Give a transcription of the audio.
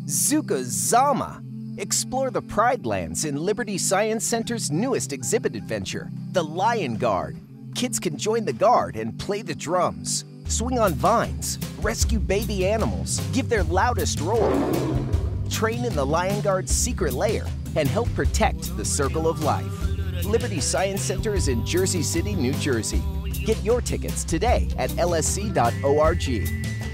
Zama! Explore the Pride Lands in Liberty Science Center's newest exhibit adventure, the Lion Guard. Kids can join the guard and play the drums, swing on vines, rescue baby animals, give their loudest roar, train in the Lion Guard's secret lair, and help protect the circle of life. Liberty Science Center is in Jersey City, New Jersey. Get your tickets today at lsc.org.